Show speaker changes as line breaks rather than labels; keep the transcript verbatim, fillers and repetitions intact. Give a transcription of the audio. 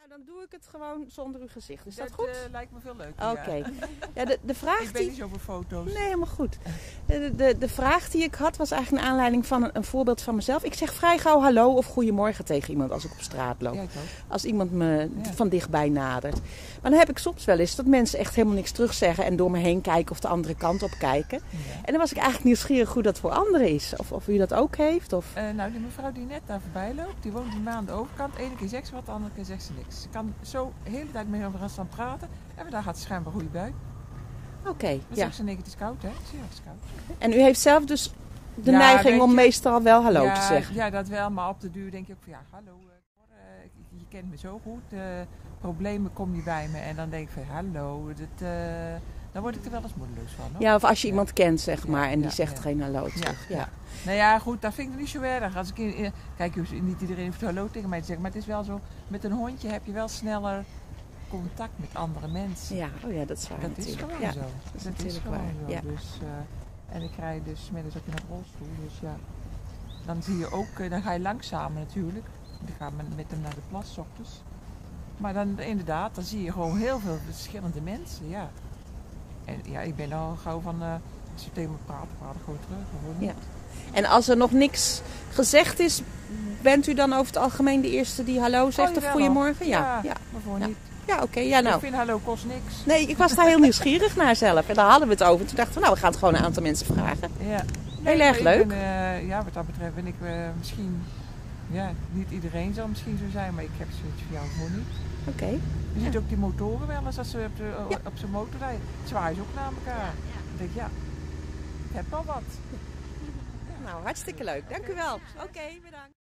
Nou, dan doe ik het gewoon zonder uw gezicht. Is dat,
dat
goed?
Uh, lijkt me veel leuker.
Oké. Okay.
Ja.
Ja, de, de vraag
ik ben
die...
niet zo voor foto's.
Nee, helemaal goed. De, de, de vraag die ik had was eigenlijk een aanleiding van een, een voorbeeld van mezelf. Ik zeg vrij gauw hallo of goedemorgen tegen iemand als ik op straat loop.
Ja, ik
als iemand me
ja.
van dichtbij nadert. Maar dan heb ik soms wel eens dat mensen echt helemaal niks terugzeggen en door me heen kijken of de andere kant op kijken. Ja. En dan was ik eigenlijk nieuwsgierig hoe dat voor anderen is. Of, of u dat ook heeft. Of...
Uh, nou, die mevrouw die net daar voorbij loopt, die woont aan de overkant. De ene keer zegt ze wat, de andere keer zegt ze niks. Ze kan zo de hele tijd met haar staan praten. En daar gaat ze schijnbaar goede bui.
Oké, okay,
dan
ja.
zegt ze, nee, het is koud, hè? Ik zeg, ja, het is koud.
En u heeft zelf dus de
ja,
neiging om
je,
meestal wel hallo
ja,
te zeggen?
Ja, dat wel. Maar op de duur denk je ook van, ja, hallo. Uh, je kent me zo goed. Uh, problemen kom je bij me. En dan denk ik van, hallo. Dat, uh, dan word ik er wel eens moedeloos van. Hoor.
Ja, of als je ja. iemand kent, zeg maar. En
ja,
die zegt
ja.
geen hallo terug. Ja.
Ja. Ja. Nou ja, goed, dat vind ik niet zo erg. Als ik in, in, kijk, niet iedereen heeft hallo tegen mij te zeggen. Maar het is wel zo, met een hondje heb je wel sneller contact met andere mensen.
Ja, oh ja, dat is waar.
Dat
natuurlijk.
is gewoon
ja,
zo.
Dat is
dat
natuurlijk
is gewoon
waar.
zo.
Ja.
Dus, uh, en ik rij dus middags ook in een rolstoel. Dus ja, dan zie je ook, uh, dan ga je langzamer natuurlijk. Dan gaan we met hem naar de plas 's ochtends. Maar dan inderdaad, dan zie je gewoon heel veel verschillende mensen. Ja. En ja, ik ben al gauw van, uh, als je tegen me praat, praat ik gewoon terug. Gewoon
ja. En als er nog niks gezegd is, bent u dan over het algemeen de eerste die hallo zegt
oh,
of goedemorgen?
Ja,
ja,
ja, maar voor
ja.
niet.
Ja, oké. Okay, ja, nou.
Ik vind hallo kost niks.
Nee, ik was daar heel nieuwsgierig naar zelf. En daar hadden we het over. Toen dachten we, nou, we gaan het gewoon een aantal mensen vragen.
Ja.
Heel
nee,
erg leuk.
Ben, uh, ja, wat dat betreft ben ik uh, misschien, ja, niet iedereen zal misschien zo zijn, maar ik heb zoiets voor jou gewoon niet.
Oké. Okay.
Je
ja.
ziet ook die motoren wel eens als ze op, de, ja. op zijn motor rijden. Zwaaien ze ook naar elkaar. Ja, ja. Dan denk ik, ja, ik heb wel wat.
Nou, hartstikke leuk. Dank u wel. Oké, okay, bedankt.